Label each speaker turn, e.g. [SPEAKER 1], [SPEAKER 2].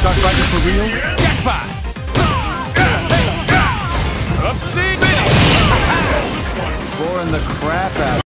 [SPEAKER 1] C.Viper for real?
[SPEAKER 2] Jackpot! Oopsie!
[SPEAKER 1] Boring the crap out.